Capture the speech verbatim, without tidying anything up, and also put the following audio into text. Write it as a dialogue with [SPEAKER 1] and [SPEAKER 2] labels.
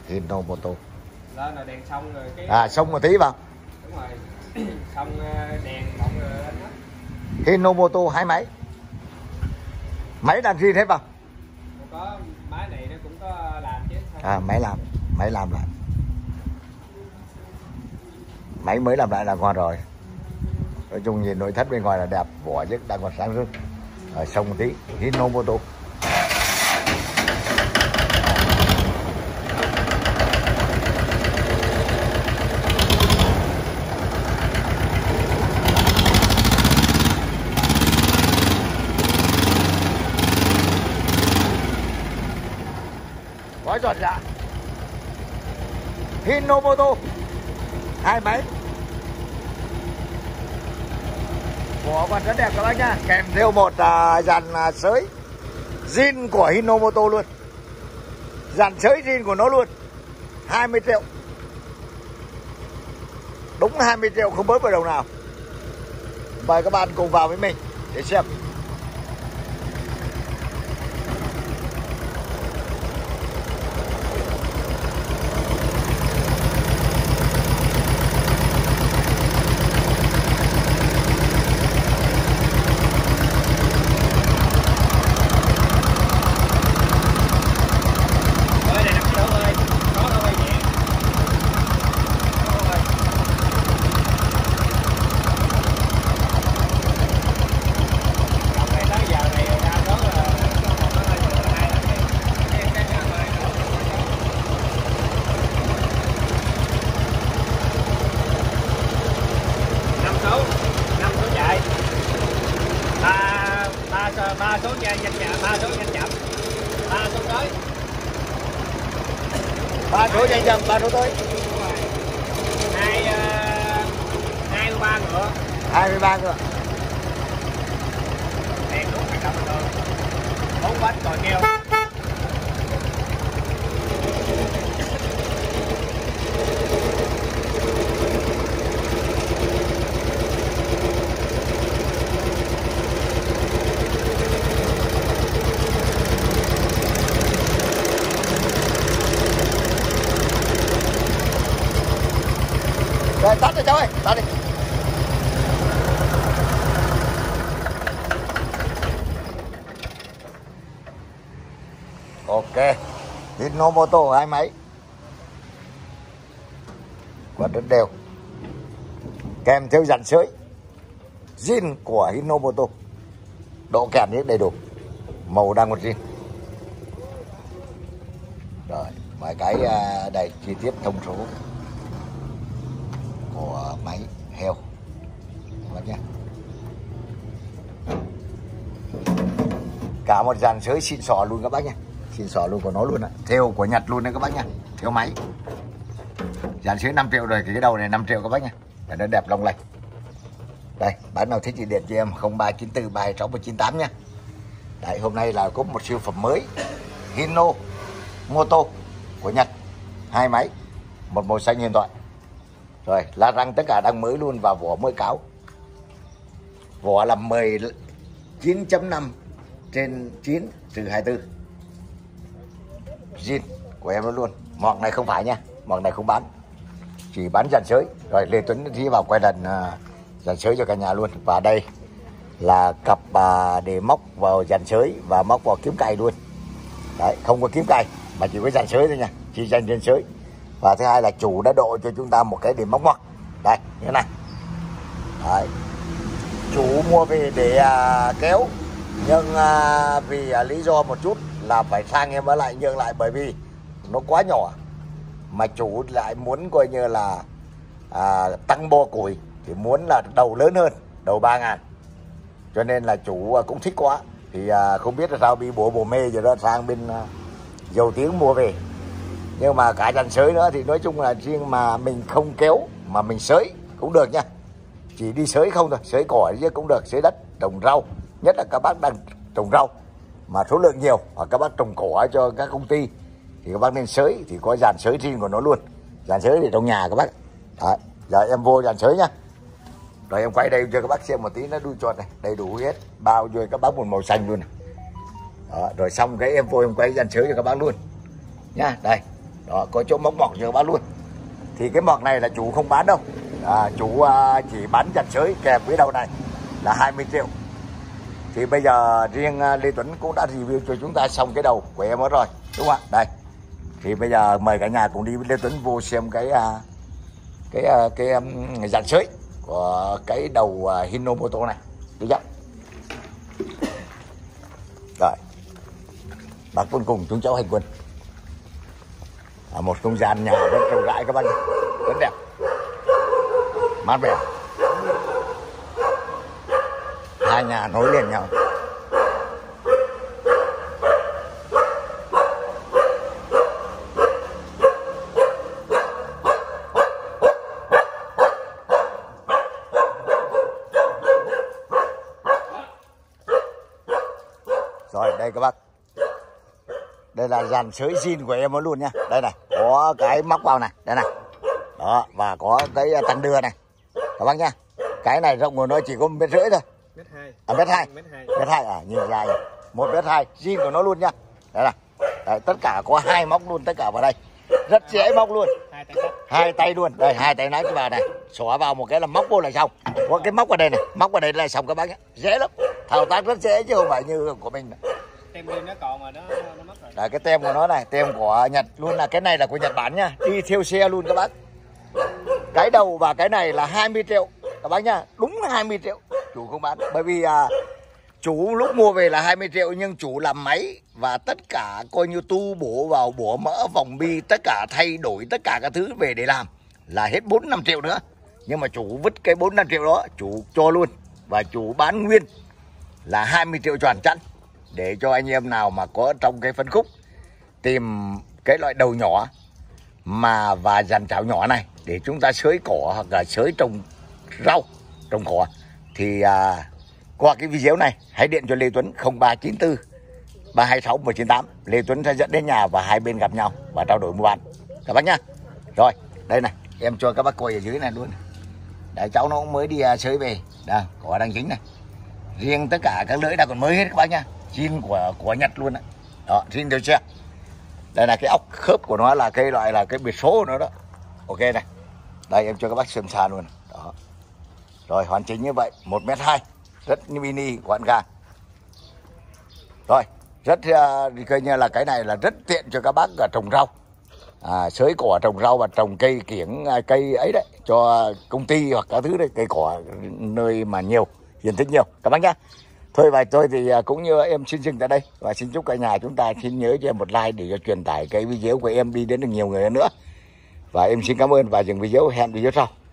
[SPEAKER 1] Hinomoto.
[SPEAKER 2] Lên là đèn xong rồi cái
[SPEAKER 1] À xong một tí vào.
[SPEAKER 2] đúng rồi. Xong đèn bọng rồi lên đó.
[SPEAKER 1] Hinomoto hai máy. Máy làm gì thế vào?
[SPEAKER 2] Có máy này nó cũng có làm chứ.
[SPEAKER 1] À máy làm, máy làm lại. Máy mới làm lại là ngon rồi. Nói chung nhìn nội thất bên ngoài là đẹp, vỏ chứ đang còn sáng rực. Rồi xong một tí, Hinomoto. Quá giọt dạ. Hinomoto hai máy. Vỏ còn rất đẹp các bác nhá, kèm theo một uh, dàn uh, sới zin của Hinomoto luôn, dàn sới zin của nó luôn. Hai mươi triệu, đúng hai mươi triệu không bớt vào đồng nào. Mời các bạn cùng vào với mình để xem.
[SPEAKER 2] ba số nhanh chậm, ba số nhanh chậm, ba số tới,
[SPEAKER 1] ba số nhanh chậm, ba số tới.
[SPEAKER 2] Hai hai mươi ba ngựa,
[SPEAKER 1] hai mươi ba ngựa.
[SPEAKER 2] đèn đuốc hoạt động được, bốn bánh còi keo.
[SPEAKER 1] Rồi tắt rồi cháu ơi, tắt đi. Ok, Hinomoto hai máy, quạt rất đều, kèm theo dàn sới zin của Hinomoto, độ kèm những đầy đủ, màu đang một zin. Rồi, mấy cái đây chi tiết thông số của máy heo các bác nhé. Cả một dàn sới xịn sò luôn các bác nhé, xịn sò luôn của nó luôn ạ, theo của Nhật luôn đấy các bác nhé, theo máy. Dàn sới năm triệu rồi, cái đầu này năm triệu các bác nhé, để nó đẹp long lanh. Đây, bạn nào thích thì điện cho em không ba chín tư ba hai sáu một chín tám nhé. Đấy, hôm nay là có một siêu phẩm mới Hinomoto của Nhật, hai máy, một màu xanh huyền thoại. Rồi, la răng tất cả đang mới luôn và vỏ mới cáo. Vỏ là mười chín chấm năm trên chín trừ hai mươi tư. Zin của em nó luôn. Mọc này không phải nha, mọc này không bán, chỉ bán dàn sới. Rồi Lê Tuấn đi vào quay lần uh, dàn sới cho cả nhà luôn. Và đây là cặp uh, để móc vào dàn sới và móc vào kiếm cày luôn. Đấy, không có kiếm cày mà chỉ có dàn sới thôi nha, chỉ dàn dàn sới. Và thứ hai là chủ đã độ cho chúng ta một cái điểm móc ngoặc. Đây, như thế này. Đấy. Chủ mua về để à, kéo. Nhưng à, vì à, lý do một chút là phải sang em ở lại nhượng lại, bởi vì nó quá nhỏ. Mà chủ lại muốn coi như là à, tăng bo củi thì muốn là đầu lớn hơn, đầu ba ngàn. Cho nên là chủ à, cũng thích quá. Thì à, không biết là sao bị bố bố mê rồi đó, sang bên à, Dầu Tiếng mua về. Nhưng mà cả dàn sới nữa thì nói chung là riêng mà mình không kéo mà mình sới cũng được nha. Chỉ đi sới không thôi, sới cỏ chứ cũng được, sới đất, trồng rau. Nhất là các bác đang trồng rau mà số lượng nhiều, hoặc các bác trồng cỏ cho các công ty thì các bác nên sới, thì có dàn sới riêng của nó luôn. Dàn sới để trong nhà các bác. Đấy, giờ em vô dàn sới nhá. Rồi em quay đây cho các bác xem một tí, nó đuôi chuột này, đầy đủ hết, bao cho các bác một màu xanh luôn này. Đó, rồi xong cái em vô em quay dàn sới cho các bác luôn nhá. Đây, Đó, có chỗ móc mọc cho bác luôn. Thì cái mọc này là chủ không bán đâu, à, chủ à, chỉ bán dàn sới kèm với đầu này là hai mươi triệu. Thì bây giờ riêng à, Lê Tuấn cũng đã review cho chúng ta xong cái đầu của em hết rồi, đúng không ạ? Đây. Thì bây giờ mời cả nhà cùng đi với Lê Tuấn vô xem cái à, cái cái, cái um, dàn sới của cái đầu uh, Hinomoto này. Đi dắt. Rồi. Bác quân cùng chúng cháu hành quân. À, một không gian nhà rất rộng rãi các bác nhé. Rất đẹp. Mát mẻ. Hai nhà nối liền nhau. Rồi đây các bác. Đây là dàn sới zin của em luôn nha. Đây này, có cái móc vào này, đây này. Đó, và có cái tăng đưa này. Các bác nha. Cái này rộng của nó chỉ có một mét rưỡi thôi.
[SPEAKER 2] Mét hai.
[SPEAKER 1] À mét hai.
[SPEAKER 2] Mét hai.
[SPEAKER 1] Mét hai à, nhìn dài. Một mét hai, zin của nó luôn nha. Đây này. Đấy, tất cả có hai móc luôn tất cả vào đây. Rất dễ móc luôn.
[SPEAKER 2] Hai tay cắt.
[SPEAKER 1] Hai tay luôn. Đây, hai tay nãy cái vào này. Xóa vào một cái là móc vô là xong. Có cái móc vào đây này, móc vào đây là xong các bác nhé. Dễ lắm. Thao tác rất dễ chứ không phải như của mình.
[SPEAKER 2] Tem riêng nó còn mà nó nó mất rồi.
[SPEAKER 1] Đấy, cái tem của nó này, tem của Nhật luôn, là cái này là của Nhật Bản nha, đi theo xe luôn các bác. Cái đầu và cái này là hai mươi triệu các bác nhá, đúng là hai mươi triệu. Chủ không bán, bởi vì à, chủ lúc mua về là hai mươi triệu nhưng chủ làm máy và tất cả coi như tu bổ vào, bổ mỡ, vòng bi, tất cả thay đổi tất cả các thứ về để làm là hết bốn năm triệu nữa. Nhưng mà chủ vứt cái bốn năm triệu đó, chủ cho luôn và chủ bán nguyên là hai mươi triệu tròn chẵn. Để cho anh em nào mà có trong cái phân khúc tìm cái loại đầu nhỏ mà và dàn chảo nhỏ này để chúng ta xới cỏ hoặc là xới trồng rau, trồng cỏ thì à, qua cái video này hãy điện cho Lê Tuấn không ba chín tư ba hai sáu một chín tám. Lê Tuấn sẽ dẫn đến nhà và hai bên gặp nhau và trao đổi mua bán các bác nhá. Rồi đây này, em cho các bác coi ở dưới này luôn. Đấy, cháu nó cũng mới đi à, xới về, đây cỏ đang dính này. Riêng tất cả các lưỡi đã còn mới hết các bác nhá, zin của của Nhật luôn đấy. Đó, zin theo xe. Đây là cái ốc khớp của nó là cái loại là cái biệt số của nó đó. Ok này. Đây em cho các bác xem xa luôn. Đó. Rồi hoàn chỉnh như vậy, một mét hai, rất mini gọn gàng. Rồi, rất uh, coi như là cái này là rất tiện cho các bác ở trồng rau. À, xới cỏ trồng rau và trồng cây kiểng, cây ấy đấy cho công ty hoặc các thứ đấy, cây cỏ nơi mà nhiều, diện tích nhiều các bác nhá. Thôi và tôi thì cũng như em xin dừng tại đây và xin chúc cả nhà chúng ta xin nhớ cho em một like để cho truyền tải cái video của em đi đến được nhiều người hơn nữa. Và em xin cảm ơn và dừng video, hẹn video sau.